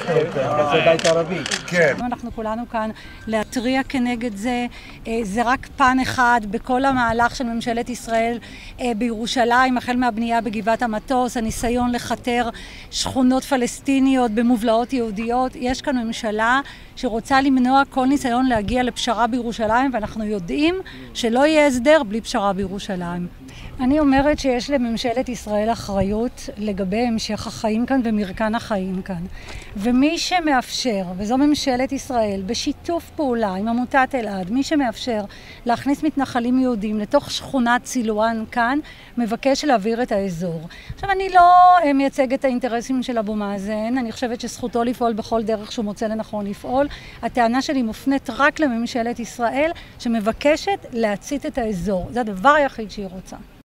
זה בית ערבי. כן. אנחנו כולנו כאן להתריע כנגד זה. זה רק פן אחד בכל המהלך של ממשלת ישראל בירושלים, החל מהבנייה בגבעת המטוס, הניסיון לחתר שכונות פלסטיניות במובלעות יהודיות. יש כאן ממשלה שרוצה למנוע כל ניסיון להגיע לפשרה בירושלים, ואנחנו יודעים שלא יהיה הסדר בלי פשרה בירושלים. אני אומרת שיש לממשלת ישראל אחריות לגבי המשך החיים כאן ומרקן החיים כאן. ומי שמאפשר, וזו ממשלת ישראל, בשיתוף פעולה עם עמותת אלעד, מי שמאפשר להכניס מתנחלים יהודים לתוך שכונת סילואן כאן, מבקש להעביר את האזור. עכשיו, אני לא מייצג את האינטרסים של אבו מאזן, אני חושבת שזכותו לפעול בכל דרך שהוא מוצא לנכון לפעול. הטענה שלי מופנית רק לממשלת ישראל, שמבקשת להצית את האזור. זה הדבר היחיד שהיא רוצה.